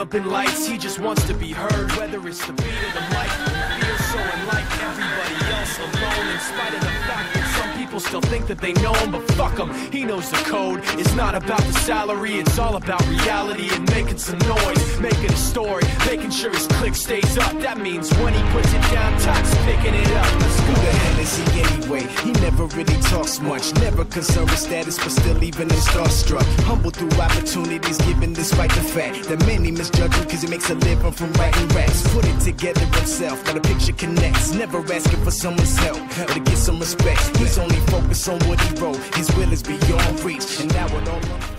developing lights. He just wants to be heard, whether it's the beat or the mic. He feels so unlike everybody else, alone, in spite of the fact that some people still think that they know him, but fuck him, he knows the code. It's not about the salary, it's all about reality and making some noise, making a story, making sure his click stays up. That means when he puts it down, Tox picking it up. Let's go. Who the hell is he anyway? He never really talks much, never concerned with status, but still even him starstruck. Humble through opportunities given despite the fact that many misjudge him cause he makes a living from writing raps. Put it together himself, now the picture connects. Never asking for someone's help or to get some respect. He's only focused on what he wrote. His will is beyond reach, and now it all